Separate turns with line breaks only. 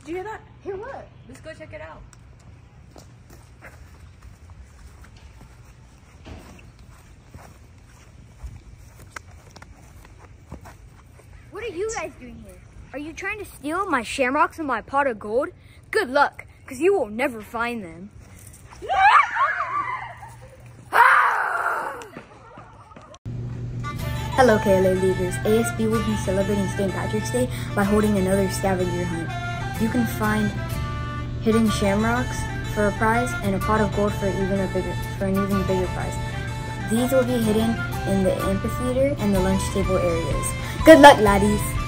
Did you hear that?
Hear what?
Let's go check it out.
What are you guys doing here? Are you trying to steal my shamrocks and my pot of gold? Good luck, because you will never find them. Hello KLA leaders. ASB will be celebrating St. Patrick's Day by holding another scavenger hunt. You can find hidden shamrocks for a prize and a pot of gold for an even bigger prize. These will be hidden in the amphitheater and the lunch table areas. Good luck, laddies!